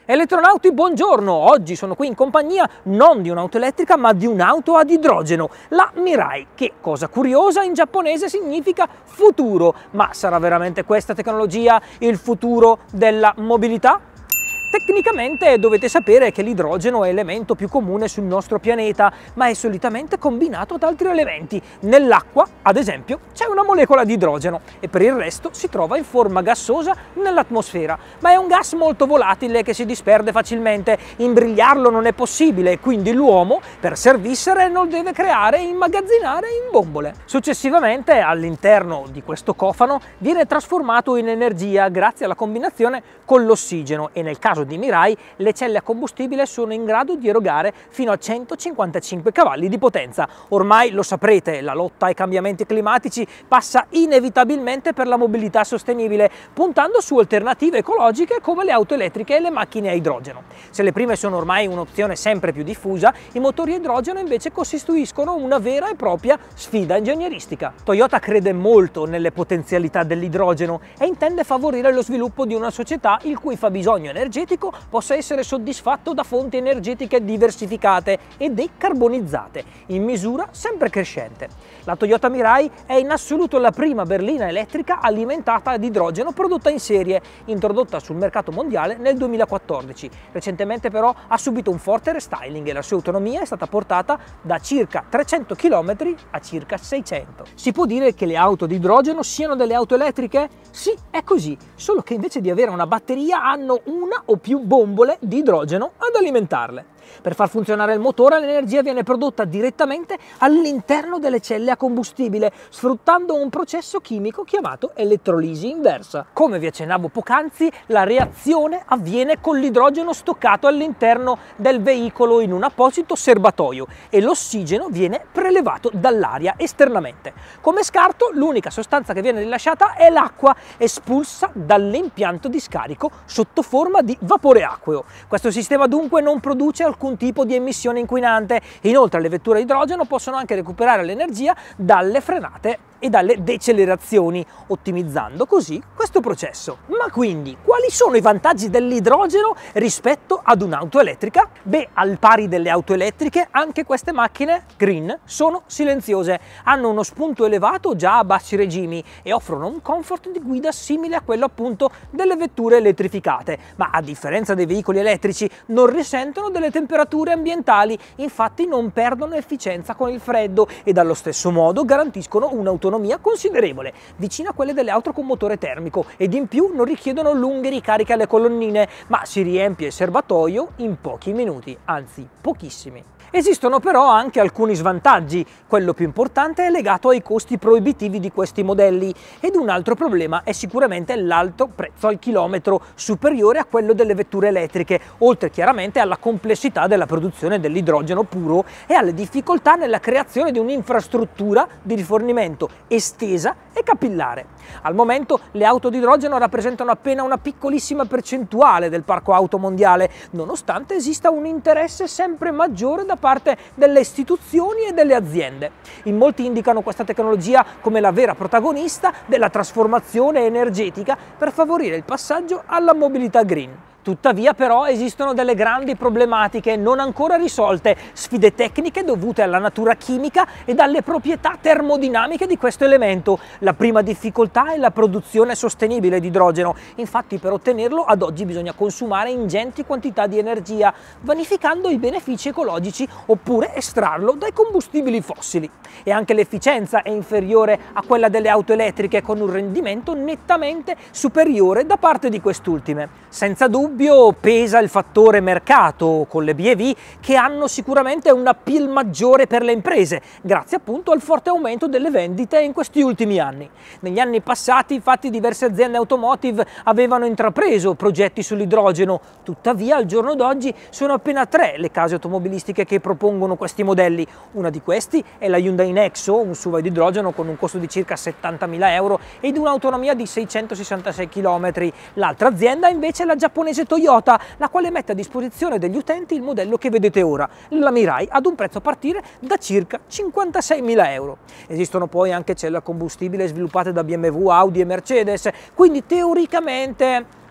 Elettronauti, buongiorno! Oggi sono qui in compagnia non di un'auto elettrica ma di un'auto ad idrogeno, la Mirai, che, cosa curiosa, in giapponese significa futuro. Ma sarà veramente questa tecnologia il futuro della mobilità? Tecnicamente dovete sapere che l'idrogeno è l'elemento più comune sul nostro pianeta, ma è solitamente combinato ad altri elementi. Nell'acqua, ad esempio, c'è una molecola di idrogeno e per il resto si trova in forma gassosa nell'atmosfera. Ma è un gas molto volatile che si disperde facilmente, imbrigliarlo non è possibile e quindi l'uomo, per servirsene, lo deve creare e immagazzinare in bombole. Successivamente, all'interno di questo cofano, viene trasformato in energia grazie alla combinazione con l'ossigeno e nel caso di Mirai le celle a combustibile sono in grado di erogare fino a 155 cavalli di potenza. Ormai lo saprete, la lotta ai cambiamenti climatici passa inevitabilmente per la mobilità sostenibile, puntando su alternative ecologiche come le auto elettriche e le macchine a idrogeno. Se le prime sono ormai un'opzione sempre più diffusa, i motori a idrogeno invece costituiscono una vera e propria sfida ingegneristica. Toyota crede molto nelle potenzialità dell'idrogeno e intende favorire lo sviluppo di una società il cui fabbisogno energetico possa essere soddisfatto da fonti energetiche diversificate e decarbonizzate, in misura sempre crescente. La Toyota Mirai è in assoluto la prima berlina elettrica alimentata ad idrogeno prodotta in serie, introdotta sul mercato mondiale nel 2014. Recentemente però ha subito un forte restyling e la sua autonomia è stata portata da circa 300 km a circa 600. Si può dire che le auto ad idrogeno siano delle auto elettriche? Sì, è così, solo che invece di avere una batteria hanno una o più bombole di idrogeno ad alimentarle. Per far funzionare il motore l'energia viene prodotta direttamente all'interno delle celle a combustibile, sfruttando un processo chimico chiamato elettrolisi inversa. Come vi accennavo poc'anzi, la reazione avviene con l'idrogeno stoccato all'interno del veicolo in un apposito serbatoio e l'ossigeno viene prelevato dall'aria esternamente. Come scarto, l'unica sostanza che viene rilasciata è l'acqua, espulsa dall'impianto di scarico sotto forma di vapore acqueo. Questo sistema dunque non produce alcun tipo di emissione inquinante. Inoltre le vetture a idrogeno possono anche recuperare l'energia dalle frenate e dalle decelerazioni, ottimizzando così questo processo. Ma quindi, quali sono i vantaggi dell'idrogeno rispetto ad un'auto elettrica? Beh, al pari delle auto elettriche, anche queste macchine green sono silenziose, hanno uno spunto elevato già a bassi regimi e offrono un comfort di guida simile a quello appunto delle vetture elettrificate, ma a differenza dei veicoli elettrici non risentono delle temperature ambientali, infatti non perdono efficienza con il freddo e dallo stesso modo garantiscono un'autonomia considerevole, vicina a quelle delle auto con motore termico, ed in più non richiedono lunghe ricariche alle colonnine, ma si riempie il serbatoio in pochi minuti, anzi pochissimi. Esistono però anche alcuni svantaggi. Quello più importante è legato ai costi proibitivi di questi modelli ed un altro problema è sicuramente l'alto prezzo al chilometro, superiore a quello delle vetture elettriche, oltre chiaramente alla complessità della produzione dell'idrogeno puro e alle difficoltà nella creazione di un'infrastruttura di rifornimento estesa e capillare. Al momento le auto di idrogeno rappresentano appena una piccolissima percentuale del parco auto mondiale, nonostante esista un interesse sempre maggiore da parte delle istituzioni e delle aziende. In molti indicano questa tecnologia come la vera protagonista della trasformazione energetica per favorire il passaggio alla mobilità green. Tuttavia però esistono delle grandi problematiche non ancora risolte, sfide tecniche dovute alla natura chimica e alle proprietà termodinamiche di questo elemento. La prima difficoltà è la produzione sostenibile di idrogeno, infatti per ottenerlo ad oggi bisogna consumare ingenti quantità di energia, vanificando i benefici ecologici oppure estrarlo dai combustibili fossili. E anche l'efficienza è inferiore a quella delle auto elettriche, con un rendimento nettamente superiore da parte di quest'ultime. Senza dubbio pesa il fattore mercato, con le BEV che hanno sicuramente un appeal maggiore per le imprese, grazie appunto al forte aumento delle vendite in questi ultimi anni. Negli anni passati infatti diverse aziende automotive avevano intrapreso progetti sull'idrogeno, tuttavia al giorno d'oggi sono appena 3 le case automobilistiche che propongono questi modelli. Una di questi è la Hyundai Nexo, un SUV ad idrogeno con un costo di circa 70.000 euro ed un'autonomia di 666 km. L'altra azienda invece è la giapponese Toyota, la quale mette a disposizione degli utenti il modello che vedete ora, la Mirai, ad un prezzo a partire da circa 56.000 euro. Esistono poi anche celle a combustibile sviluppate da BMW, Audi e Mercedes, quindi teoricamente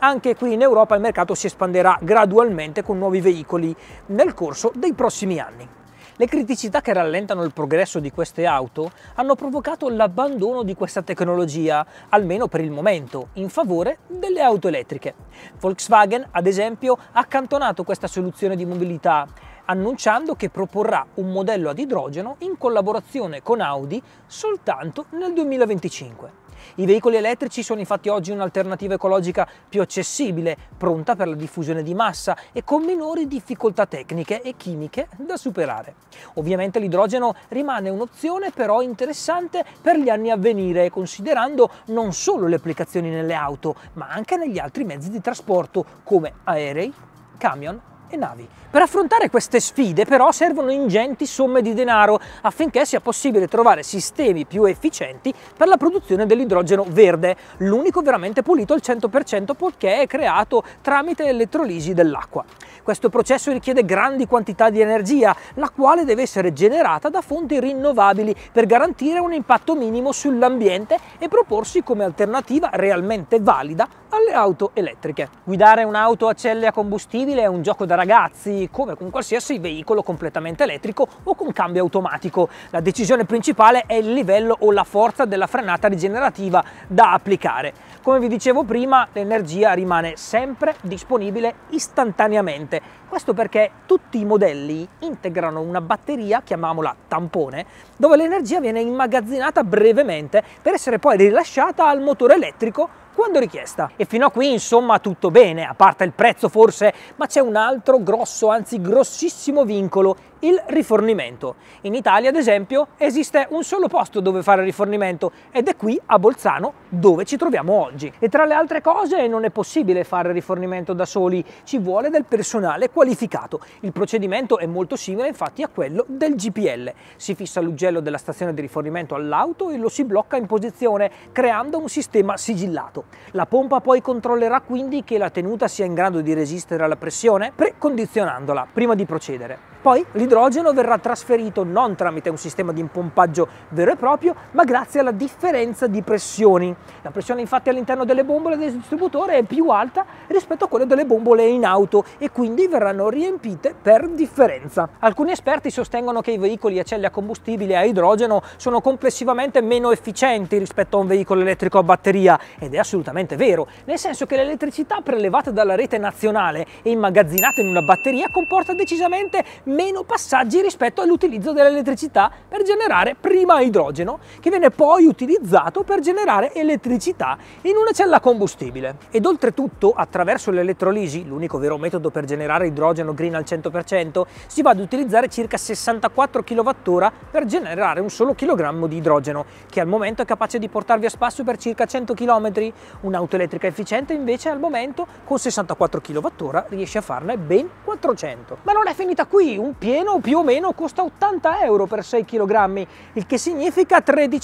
Anche qui in Europa il mercato si espanderà gradualmente con nuovi veicoli nel corso dei prossimi anni. Le criticità che rallentano il progresso di queste auto hanno provocato l'abbandono di questa tecnologia, almeno per il momento, in favore delle auto elettriche. Volkswagen, ad esempio, ha accantonato questa soluzione di mobilità, annunciando che proporrà un modello ad idrogeno in collaborazione con Audi soltanto nel 2025. I veicoli elettrici sono infatti oggi un'alternativa ecologica più accessibile, pronta per la diffusione di massa e con minori difficoltà tecniche e chimiche da superare. Ovviamente l'idrogeno rimane un'opzione però interessante per gli anni a venire, considerando non solo le applicazioni nelle auto, ma anche negli altri mezzi di trasporto come aerei, camion e navi. Per affrontare queste sfide però servono ingenti somme di denaro affinché sia possibile trovare sistemi più efficienti per la produzione dell'idrogeno verde, l'unico veramente pulito al 100% poiché è creato tramite elettrolisi dell'acqua. Questo processo richiede grandi quantità di energia, la quale deve essere generata da fonti rinnovabili per garantire un impatto minimo sull'ambiente e proporsi come alternativa realmente valida alle auto elettriche. Guidare un'auto a celle a combustibile è un gioco da ragazzi, come con qualsiasi veicolo completamente elettrico o con cambio automatico. La decisione principale è il livello o la forza della frenata rigenerativa da applicare. Come vi dicevo prima, l'energia rimane sempre disponibile istantaneamente. Questo perché tutti i modelli integrano una batteria, chiamiamola tampone, dove l'energia viene immagazzinata brevemente per essere poi rilasciata al motore elettrico quando richiesta. E fino a qui insomma tutto bene, a parte il prezzo forse, ma c'è un altro grosso, anzi grossissimo vincolo: il rifornimento. In Italia, ad esempio, esiste un solo posto dove fare rifornimento ed è qui a Bolzano, dove ci troviamo oggi. E tra le altre cose non è possibile fare rifornimento da soli, ci vuole del personale qualificato. Il procedimento è molto simile infatti a quello del GPL. Si fissa l'ugello della stazione di rifornimento all'auto e lo si blocca in posizione, creando un sistema sigillato. La pompa poi controllerà quindi che la tenuta sia in grado di resistere alla pressione, precondizionandola prima di procedere. Poi l'idrogeno verrà trasferito non tramite un sistema di pompaggio vero e proprio, ma grazie alla differenza di pressioni. La pressione infatti all'interno delle bombole del distributore è più alta rispetto a quella delle bombole in auto e quindi verranno riempite per differenza. Alcuni esperti sostengono che i veicoli a celle a combustibile a idrogeno sono complessivamente meno efficienti rispetto a un veicolo elettrico a batteria, ed è assolutamente vero, nel senso che l'elettricità prelevata dalla rete nazionale e immagazzinata in una batteria comporta decisamente meno passaggi rispetto all'utilizzo dell'elettricità per generare prima idrogeno, che viene poi utilizzato per generare elettricità in una cella a combustibile. Ed oltretutto, attraverso l'elettrolisi, l'unico vero metodo per generare idrogeno green al 100%, si va ad utilizzare circa 64 kWh per generare un solo chilogrammo di idrogeno, che al momento è capace di portarvi a spasso per circa 100 km. Un'auto elettrica efficiente invece al momento con 64 kWh riesce a farne ben 400. Ma non è finita qui, un pieno più o meno costa 80 euro per 6 kg, il che significa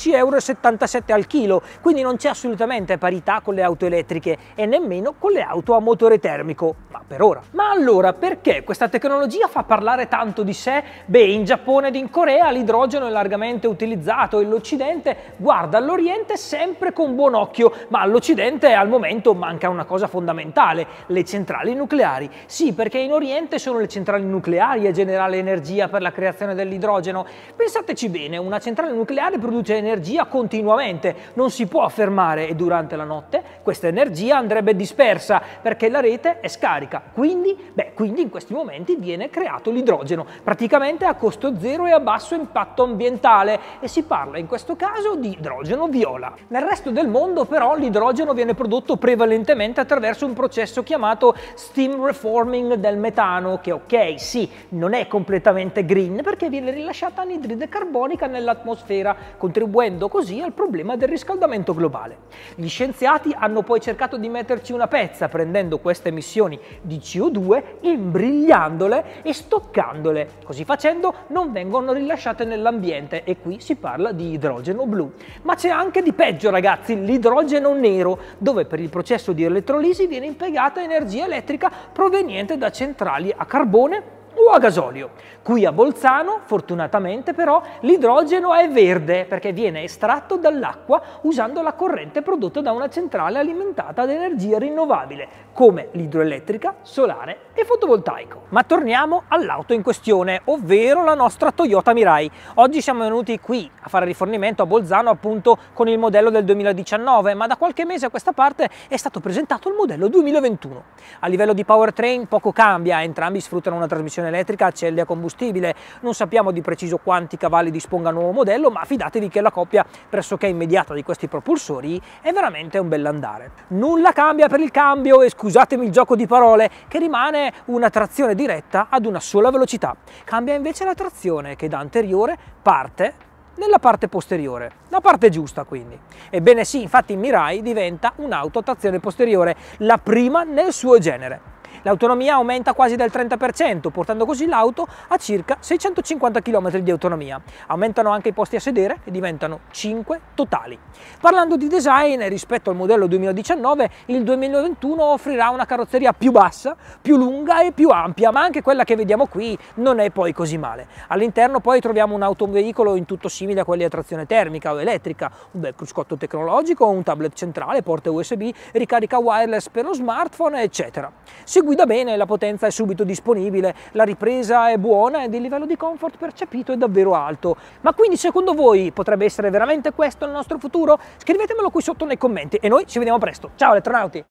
13,77 euro al chilo, quindi non c'è assolutamente parità con le auto elettriche e nemmeno con le auto a motore termico, ma per ora. Ma allora perché questa tecnologia fa parlare tanto di sé? Beh, in Giappone ed in Corea l'idrogeno è largamente utilizzato e l'Occidente guarda all'Oriente sempre con buon occhio, ma all'Occidente al momento manca una cosa fondamentale: le centrali nucleari. Sì, perché in Oriente sono le centrali nucleari a generare energia per la creazione dell'idrogeno. Pensateci bene, una centrale nucleare produce energia continuamente, non si può fermare, e durante la notte questa energia andrebbe dispersa perché la rete è scarica. Quindi in questi momenti viene creato l'idrogeno, praticamente a costo zero e a basso impatto ambientale, e si parla in questo caso di idrogeno viola. Nel resto del mondo però l'idrogeno viene prodotto prevalentemente attraverso un processo chiamato steam reforming del metano, che ok, sì, non è completamente green perché viene rilasciata anidride carbonica nell'atmosfera, contribuendo così al problema del riscaldamento globale. Gli scienziati hanno poi cercato di metterci una pezza prendendo queste emissioni di CO2, imbrigliandole e stoccandole. Così facendo non vengono rilasciate nell'ambiente e qui si parla di idrogeno blu. Ma c'è anche di peggio, ragazzi, l'idrogeno nero, dove per il processo di elettrolisi viene impiegata energia elettrica proveniente da centrali a carbone o a gasolio. Qui a Bolzano, fortunatamente però, l'idrogeno è verde perché viene estratto dall'acqua usando la corrente prodotta da una centrale alimentata ad energia rinnovabile, come l'idroelettrica, solare e fotovoltaico. Ma torniamo all'auto in questione, ovvero la nostra Toyota Mirai. Oggi siamo venuti qui a fare rifornimento a Bolzano appunto con il modello del 2019, ma da qualche mese a questa parte è stato presentato il modello 2021. A livello di powertrain poco cambia, entrambi sfruttano una trasmissione elettrica a celle a combustibile. Non sappiamo di preciso quanti cavalli disponga il nuovo modello, ma fidatevi che la coppia pressoché immediata di questi propulsori è veramente un bell'andare. Nulla cambia per il cambio e scusatemi il gioco di parole, che rimane una trazione diretta ad una sola velocità. Cambia invece la trazione che da anteriore parte nella parte posteriore, la parte giusta quindi. Ebbene sì, infatti Mirai diventa un'auto a trazione posteriore, la prima nel suo genere. L'autonomia aumenta quasi del 30%, portando così l'auto a circa 650 km di autonomia. Aumentano anche i posti a sedere e diventano 5 totali. Parlando di design, rispetto al modello 2019, il 2021 offrirà una carrozzeria più bassa, più lunga e più ampia, ma anche quella che vediamo qui non è poi così male. All'interno poi troviamo un autoveicolo in tutto simile a quelli a trazione termica o elettrica, un bel cruscotto tecnologico, un tablet centrale, porte USB, ricarica wireless per lo smartphone, eccetera. Si guida bene, la potenza è subito disponibile, la ripresa è buona ed il livello di comfort percepito è davvero alto. Ma quindi secondo voi potrebbe essere veramente questo il nostro futuro? Scrivetemelo qui sotto nei commenti e noi ci vediamo presto. Ciao elettronauti!